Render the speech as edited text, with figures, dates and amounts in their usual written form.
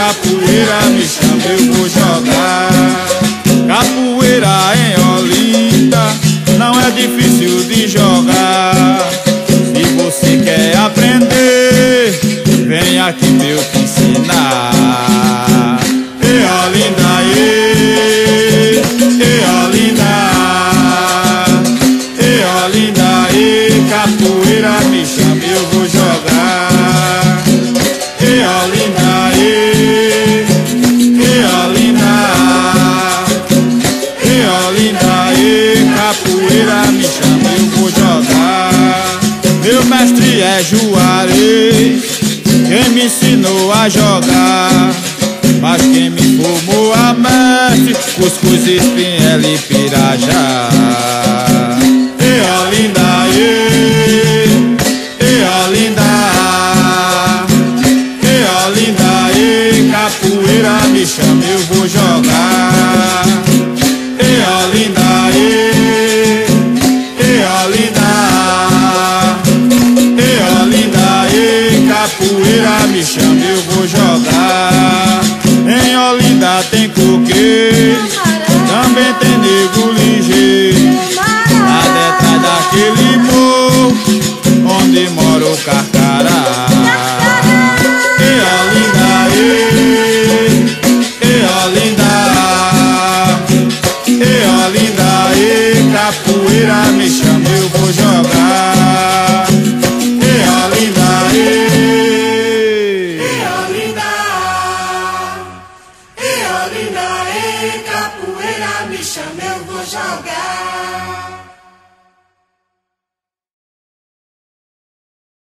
capoeira, me chama, eu vou jogar. Capoeira em Olinda não é difícil de jogar. Se você quer aprender, vem aqui pra eu te ensinar. Ei, Olinda, ei, Olinda, ei, Olinda, ei, capoeira, me chama, eu vou jogar. Ei, Olinda, ei, Olinda, ei, Olinda, ei, capoeira, me chama, eu vou jogar. Meu mestre é Juarez, quem me ensinou a jogar. Mas quem me formou a mestre, Cuscuz, Espinhela e Pirajá. Ei, Olinda, ei, Olinda, ei, Olinda, ei, capoeira, me chama, eu vou jogar. Ei, Olinda, ei, Olinda, ei, Olinda, ei, capoeira, me chama, eu vou jogar. Em Olinda tem coqueiro, também tem nego ligeiro. Lá detrás daquele morro, onde mora o Carcará. Ei, Olinda, ei, Olinda, ei, Olinda, ei, capoeira, me chama, eu vou jogar. Ei, Olinda, ei, Olinda, ei, capoeira, me chama, eu vou jogar.